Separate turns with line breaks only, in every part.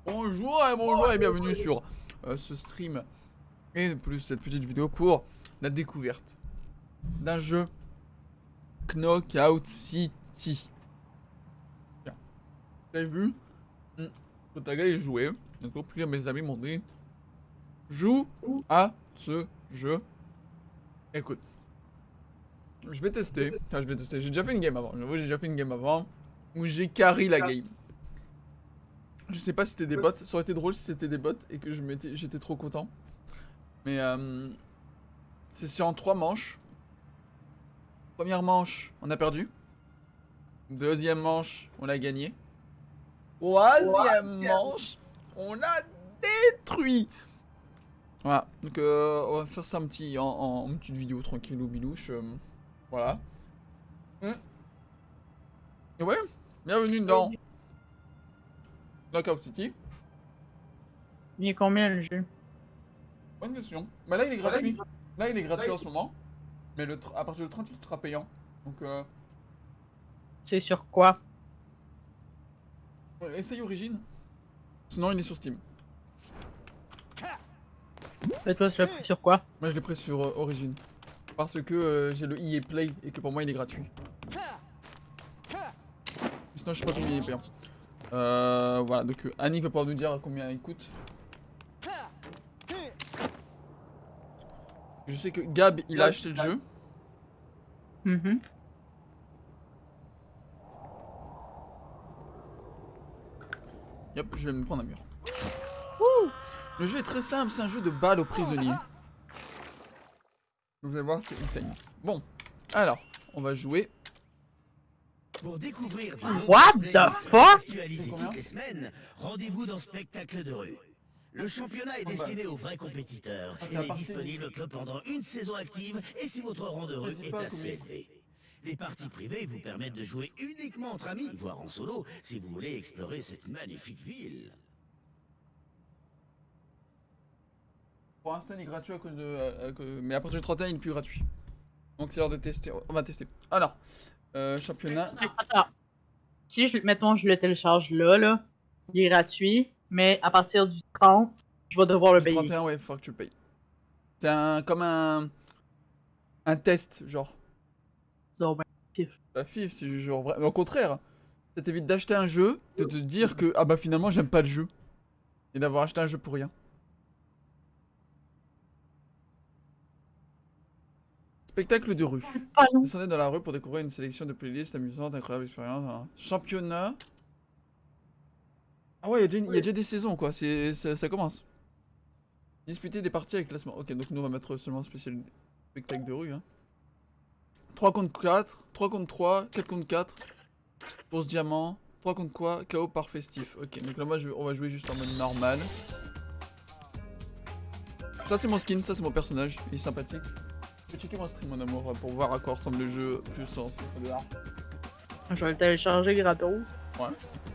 Bonjour et bienvenue sur ce stream et plus cette petite vidéo pour la découverte d'un jeu Knockout City. Tiens, vous avez vu, Totaga est joué, donc plusieurs de mes amis m'ont dit joue à ce jeu. Écoute, je vais tester, j'ai déjà fait une game avant, j'ai déjà fait une game avant où j'ai carry la game. Je sais pas si c'était des bots, ça aurait été drôle si c'était des bots et que j'étais trop content. Mais c'est sur en 3 manches. Première manche, on a perdu. Deuxième manche, on a gagné. Troisième manche, on a détruit. Voilà, donc on va faire ça en petite vidéo tranquille ou bilouche. Voilà. Et ouais, bienvenue dans Knockout City.
Il est combien le jeu?
Bonne question. Bah là il est gratuit. Là il est gratuit en ce moment. Mais à partir du 30 il sera payant. Donc
C'est sur quoi?
essaye Origin. Sinon il est sur Steam.
Et toi tu l'as pris sur quoi?
Moi je l'ai pris sur Origin. Parce que j'ai le EA Play et que pour moi il est gratuit. Sinon je sais pas combien il est payant. Voilà, donc Annie va pouvoir nous dire combien il coûte. Je sais que Gab il a acheté le jeu. Yep, je vais me prendre un mur. Le jeu est très simple, c'est un jeu de balles aux prisonniers. Vous allez voir, c'est insane. Bon, alors, on va jouer.
Pour découvrir
What the fuck?
actualisé toutes les semaines, rendez-vous dans Spectacle de rue. Le championnat est destiné aux vrais compétiteurs. Il est disponible que pendant une saison active et si votre rang de rue est assez élevé. Les parties privées vous permettent de jouer uniquement entre amis, voire en solo, si vous voulez explorer cette magnifique ville.
Pour l'instant il est gratuit à cause de... mais à partir du 31 il n'est plus gratuit. Donc c'est l'heure de tester, on va tester. Alors, championnat...
Attends. Si mettons je le télécharge là, il est gratuit, mais à partir du 30, je vais devoir le payer.
31 ouais, faut que tu le payes. C'est comme un test genre.
Non, ben, pif.
La FIF c'est genre vrai. Mais au contraire, ça t'évite d'acheter un jeu, de te dire que ah bah finalement j'aime pas le jeu. Et d'avoir acheté un jeu pour rien. Spectacle de rue. Descendez dans la rue pour découvrir une sélection de playlists amusantes, incroyables expériences. Hein. Championnat. Ah ouais, il y a déjà des saisons quoi, ça commence. Disputer des parties avec classement. Ok, donc nous on va mettre seulement spécial spectacle de rue. Hein. 3 contre 4, 3 contre 3, 4 contre 4. Course diamant. 3 contre quoi? KO par festif. Ok, donc là moi on va jouer juste en mode normal. Ça c'est mon skin, ça c'est mon personnage, il est sympathique. Je vais checker mon stream mon amour pour voir à quoi ressemble le jeu plus en profondeur.
Je vais le télécharger gratos.
Ouais.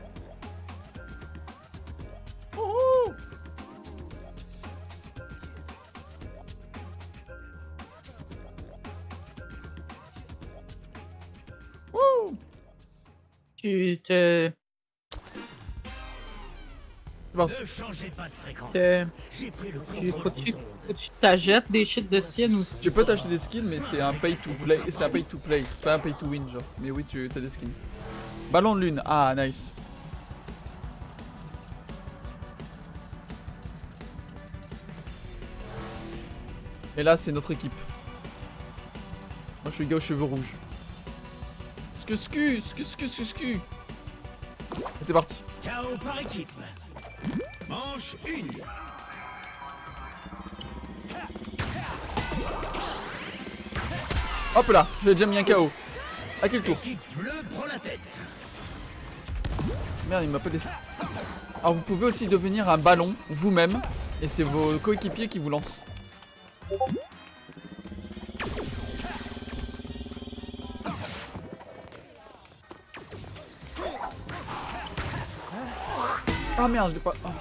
Tu te...
Ne changez pas de fréquence. J'ai pris le contrôle des ondes.
Tu t'achètes des shit de skins ou...
Tu peux t'acheter des skins mais c'est un pay to play, c'est un pay to play, c'est pas un pay to win genre. Mais oui tu as des skins. Ballon de lune, ah nice. Et là c'est notre équipe. Moi je suis le gars aux cheveux rouges. Sku. C'est parti.
KO par équipe. Manche 1.
Hop là, j'ai déjà mis un KO. À quel tour?
Équipe bleue prend la tête.
Merde, il m'a pas laissé. Alors vous pouvez aussi devenir un ballon vous-même. Et c'est vos coéquipiers qui vous lancent. Ah merde, je l'ai pas... Oh.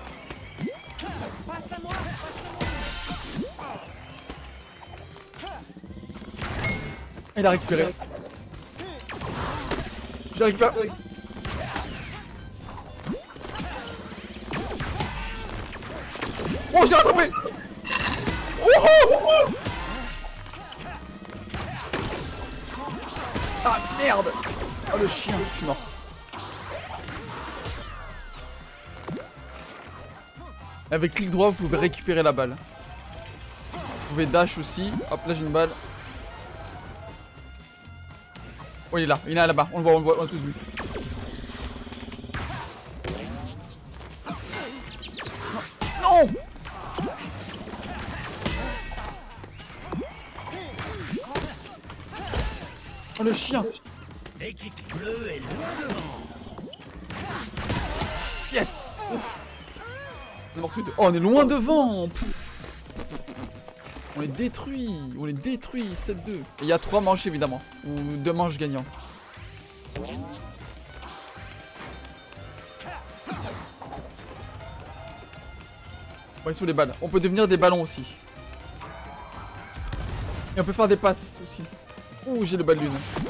Il a récupéré. J'ai récupéré. Oh, je l'ai rattrapé. Oh. Ah merde. Oh le chien, je suis mort. Avec clic droit, vous pouvez récupérer la balle. Vous pouvez dash aussi. Hop, là j'ai une balle. Oh, il est là-bas. On le voit, on l'a tous vu. Non. Oh, le chien.
L'équipe bleue est loin devant.
Yes. Ouf. On est mort tous les deux. Oh, on est loin devant. On les détruit. On les détruit. 7-2. Et il y a 3 manches évidemment. Ou 2 manches gagnantes. Ouais, sous les balles. On peut devenir des ballons aussi. Et on peut faire des passes aussi. Ouh, j'ai le bal lune.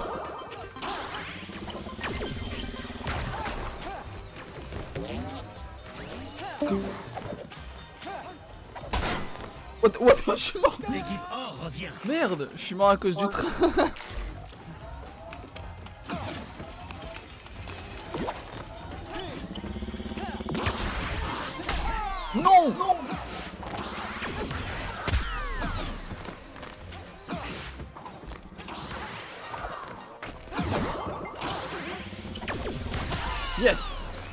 What, je suis mort.
L'équipe or revient.
Merde, je suis mort à cause du train. Non. Yes.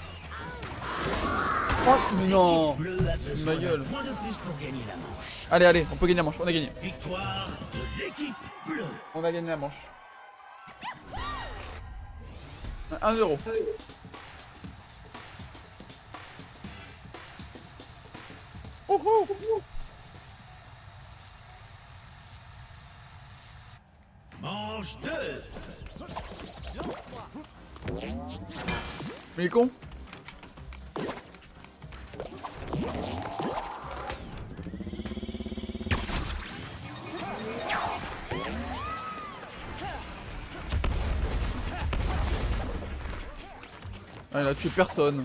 Oh, mais non. Ma gueule. Allez, allez, on peut gagner la manche, on a gagné.
Victoire de l'équipe bleue.
On a gagné la manche. 1 €. Oh, oh.
Manche 2.
Mais il est con. Ah, il a tué personne.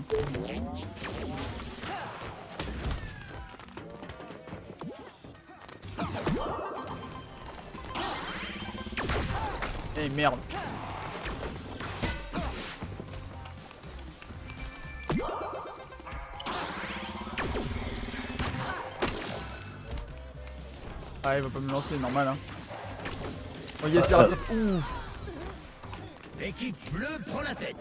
Eh merde. Ah, il va pas me lancer, normal hein. Oh yes, il rattrape. Ouh.
L'équipe bleue prend la tête.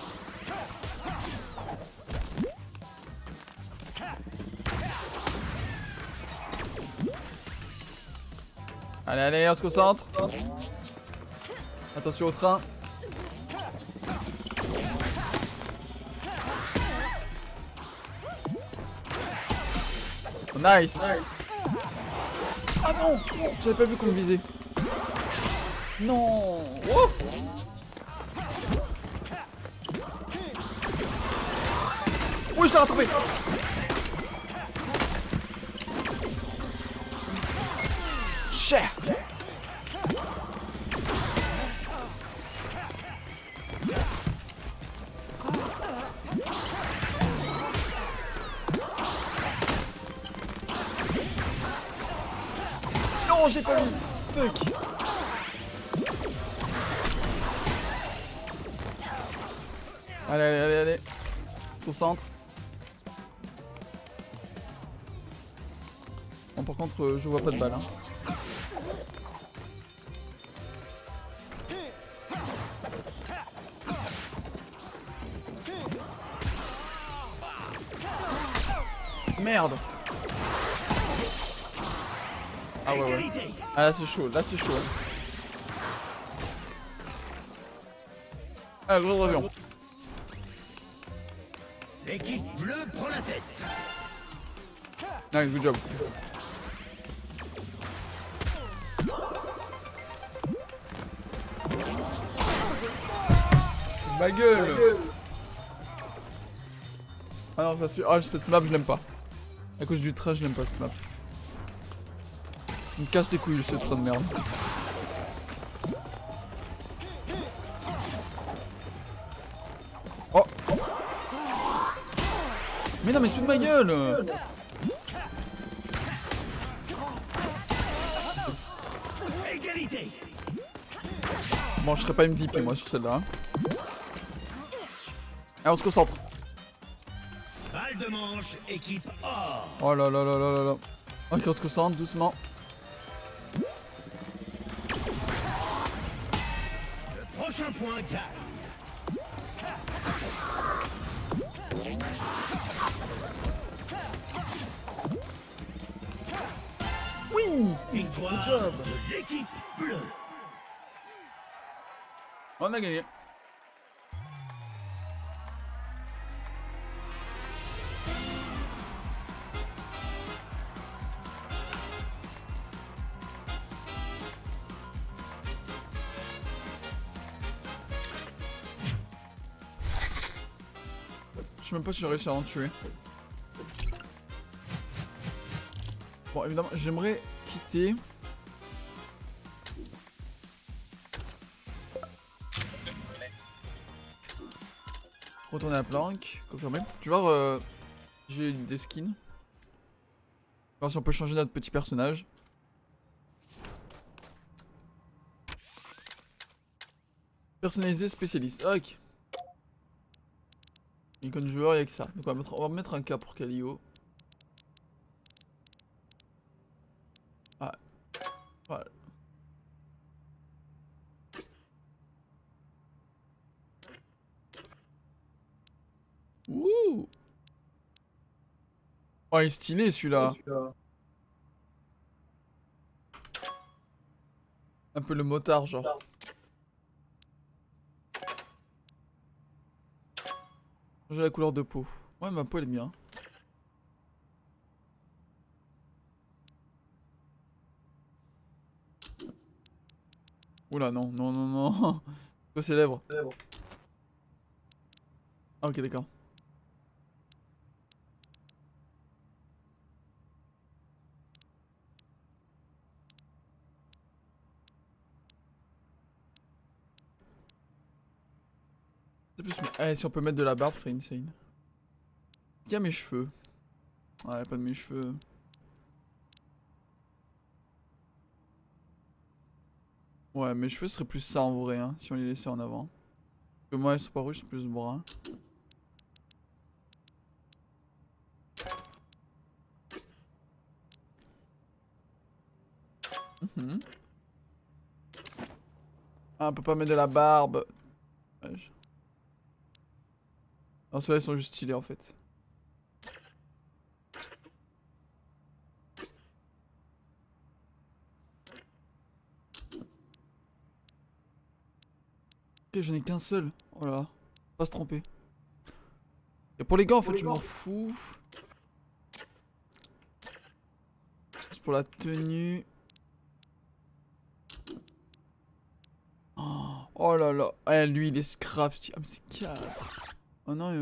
Allez, allez, on se concentre. Attention au train. Oh, nice. Ah non, j'avais pas vu qu'on me visait. Non. Oh. Oui, je l'ai rattrapé. Cher. Non, j'ai pas mis. Fuck. Allez, allez, allez, allez. Au centre. Bon, par contre, je vois pas de balle. Hein. Merde. Ah ouais, ouais. Ah là c'est chaud, là c'est chaud. Ah, gros avion.
L'équipe bleue prend la tête.
Nice, good job. Ma gueule. Ah non, ah, cette map je l'aime pas. À cause du train je l'aime pas cette map. Il me casse les couilles ce train de merde. Oh. Mais non mais c'est de ma gueule.
égalité.
Bon, je serai pas MVP moi sur celle-là. Hein. Allez, on se concentre.
Balle de manche, équipe or.
Oh là là là là là là. Ok, on se concentre doucement.
Le prochain point gagne.
Oui!
Victoire
Good job.
de l'équipe bleue.
On a gagné. Je sais même pas si j'ai réussi à en tuer. Bon, évidemment, j'aimerais quitter. Retourner à la planque, confirmer. Tu vois, j'ai des skins. Voir si on peut changer notre petit personnage. Personnalisé spécialiste. Ah, ok. Icône joueur, il y a que ça. Donc on va mettre un K pour Kalio. Ah. Voilà. Ouh. Oh, il est stylé celui-là. Un peu le motard, genre. Changer la couleur de peau. Ouais, ma peau elle est bien. Oula, non, non, non, non. Quoi, ses lèvres? Ah, ok, d'accord. C'est plus. Eh, si on peut mettre de la barbe, c'est insane. Il y a mes cheveux. Ouais, pas de mes cheveux. Ouais, mes cheveux seraient plus ça en vrai, hein, si on les laissait en avant. Parce que moi, ils sont pas rouges, c'est plus brun. Mhm. Ah, on peut pas mettre de la barbe. Ouais, non, ceux-là, ils sont juste stylés en fait. Ok, j'en ai qu'un seul. Oh là là. Pas se tromper. Et pour les gars, en fait, je m'en fous. C'est pour la tenue. Oh là là. Eh, lui, il est scrap. Ah, mais c'est 4. Oh non,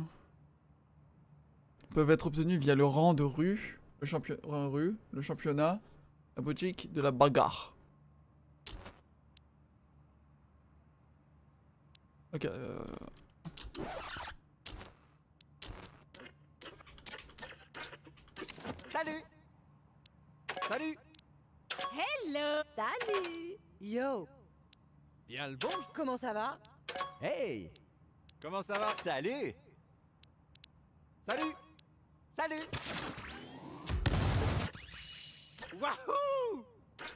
peuvent être obtenus via le rang de rue, le championnat, la boutique de la bagarre. Ok.
Salut! Salut!
Hello! Salut!
Yo! Bien le bon? Comment ça va? Hey! Comment ça va? Salut! Salut! Salut! Wahoo!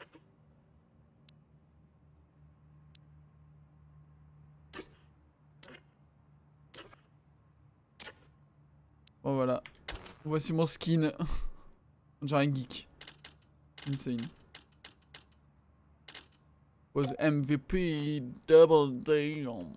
Bon voilà. Voici mon skin. On dirait un geek. Insane. Was MVP double down.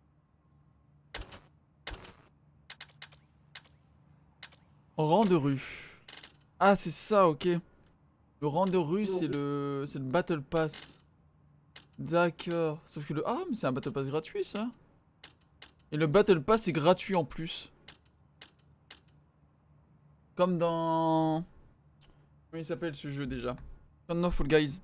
Rang de rue. Ah c'est ça, ok. Le rang de rue c'est le battle pass. D'accord. Sauf que le... Ah mais c'est un battle pass gratuit ça. Et le battle pass est gratuit en plus. Comme dans... Comment il s'appelle ce jeu déjà? Comme dans Fall Guys.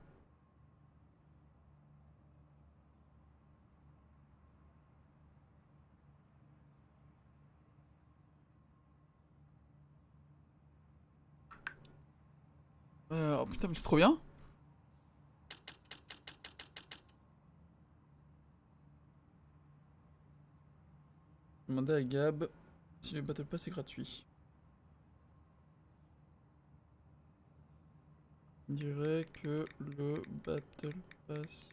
Oh putain mais c'est trop bien. Demandez à Gab si le Battle Pass est gratuit. On dirait que le Battle Pass...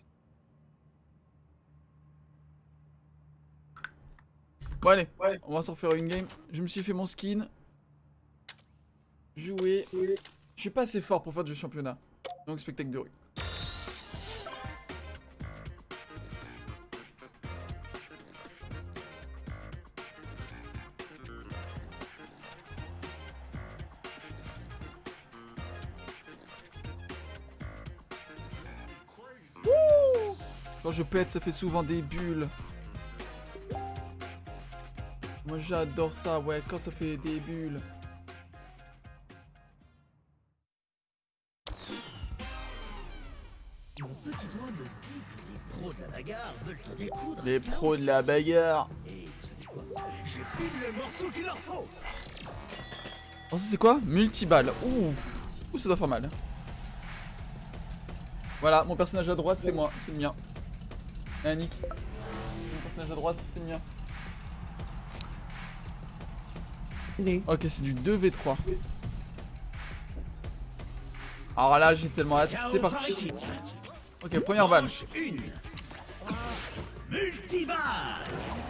Bon allez, on va s'en faire une game. Je me suis fait mon skin. Jouer. Je suis pas assez fort pour faire du championnat. Donc spectacle de rue. Quand je pète, ça fait souvent des bulles. Moi j'adore ça, ouais, quand ça fait des bulles.
Mon petit doigt me dit que les pros de la bagarre veulent te découdre.
Les pros de la bagarre.
Et vous savez quoi? J'ai pile le morceau qu'il leur faut.
Oh, ça c'est quoi? Multiballe. Ouh, ça doit faire mal. Voilà, mon personnage à droite, c'est moi, c'est le mien. Nick. Mon personnage à droite, c'est le mien. Ok, c'est du 2v3. Alors là, j'ai tellement hâte. C'est parti. Ok, première balle.
Une. Multiballe.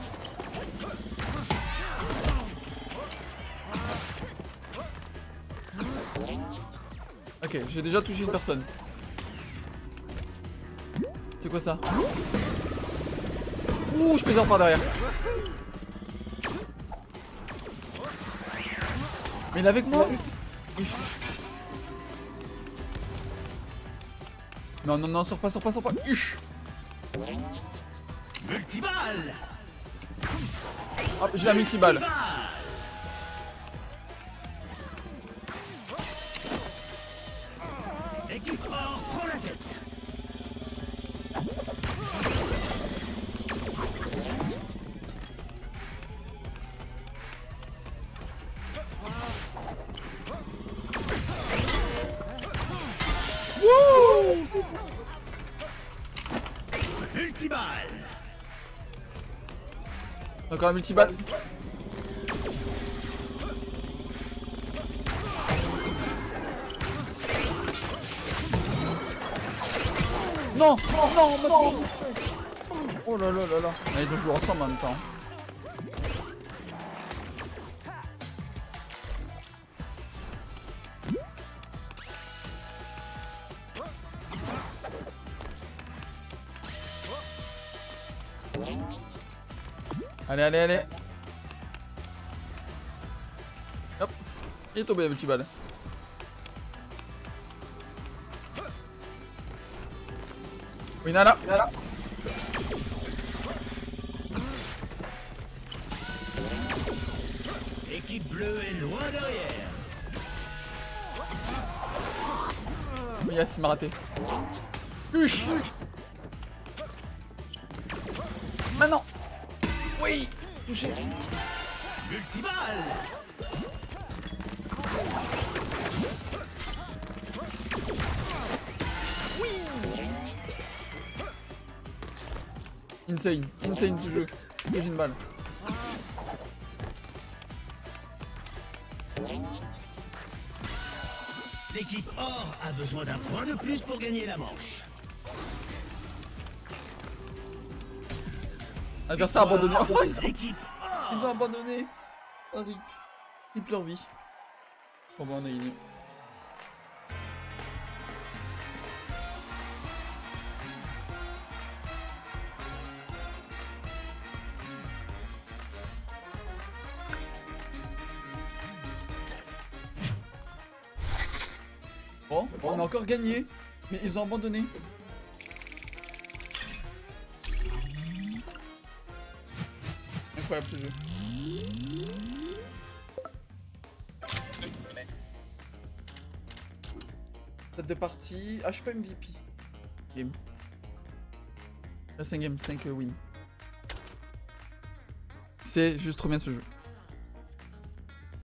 Ok, j'ai déjà touché une personne. C'est quoi ça? Ouh, je plaisante par derrière. Mais il est avec moi. Non, non, non, sors pas, sors pas, sors pas.
Multiballe.
Hop, j'ai la multiballe.
Équipe or, prends la tête. Multiballe.
Encore un multiballe. Non, non, non. Oh là là là là. Ah, ils ont joué ensemble en même temps. Allez, allez, allez. Hop. Il est tombé le petit balle. Oui, Nala.
Équipe bleue est loin derrière.
Oh yes, il m'a raté. Huch. Maintenant. Oui. Touché.
Multiballe.
Insane. Insane ce jeu. J'ai une balle.
L'équipe or a besoin d'un point de plus pour gagner la manche.
Adversaire abandonné. Oh,
L'équipe or.
ils ont abandonné. Oh, rip. Rip leur vie. Bon, bah, on a gagné. Bon, on a encore gagné, mais ils ont abandonné. Incroyable ce jeu. Date de partie. Ah, je suis pas MVP. Game. Reste un game, 5 wins. C'est juste trop bien ce jeu.